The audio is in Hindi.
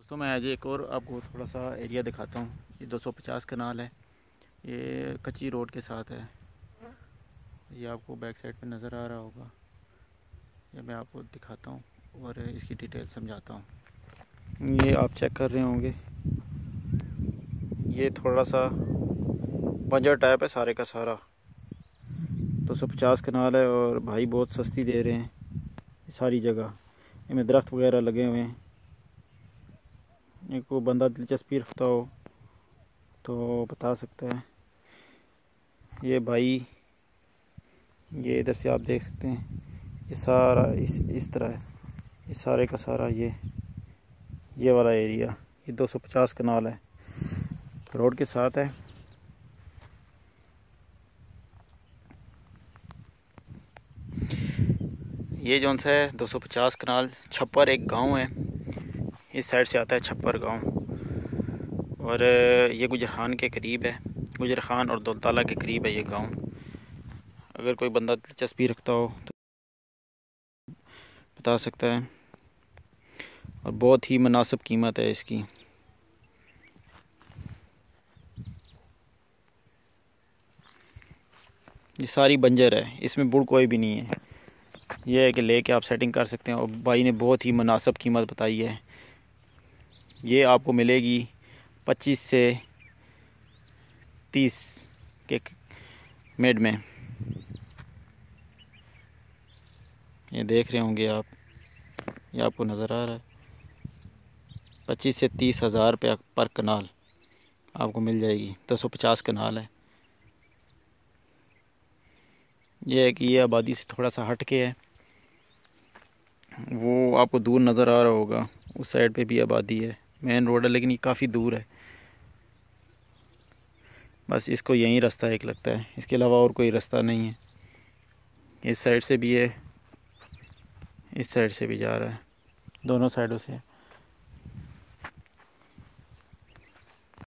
दोस्तों मैं आज एक और आपको थोड़ा सा एरिया दिखाता हूँ। ये 250 कनाल है, ये कच्ची रोड के साथ है। ये आपको बैक साइड पे नज़र आ रहा होगा। ये मैं आपको दिखाता हूँ और इसकी डिटेल समझाता हूँ। ये आप चेक कर रहे होंगे, ये थोड़ा सा बंजर टाइप है सारे का सारा। 250 कनाल है और भाई बहुत सस्ती दे रहे हैं सारी जगह। इनमें दरख्त वगैरह लगे हुए हैं। को बंदा दिलचस्पी रखता हो तो बता सकता है। ये भाई, ये इधर से आप देख सकते हैं, ये सारा इस तरह है। ये सारे का सारा ये वाला एरिया, ये 250 कनाल है, रोड के साथ है। ये जौन सा है 250 कनाल छप्पर एक गांव है। इस साइड से आता है छप्पर गांव और ये गुजर खान के करीब है। गुजर खान और दौलताला के करीब है ये गांव। अगर कोई बंदा दिलचस्पी रखता हो तो बता सकता है और बहुत ही मुनासिब कीमत है इसकी। ये सारी बंजर है, इसमें बुड़ कोई भी नहीं है। यह है कि लेके आप सेटिंग कर सकते हैं और भाई ने बहुत ही मुनासिब कीमत बताई है। ये आपको मिलेगी 25 से 30 के मिड में। ये देख रहे होंगे आप, ये आपको नज़र आ रहा है। 25 से 30 हज़ार रुपया पर कनाल आपको मिल जाएगी। 250 कनाल है। यह है कि ये आबादी से थोड़ा सा हट के है। वो आपको दूर नज़र आ रहा होगा, उस साइड पे भी आबादी है। मेन रोड है लेकिन ये काफ़ी दूर है। बस इसको यही रास्ता एक लगता है, इसके अलावा और कोई रास्ता नहीं है। इस साइड से भी है, इस साइड से भी जा रहा है, दोनों साइडों से है।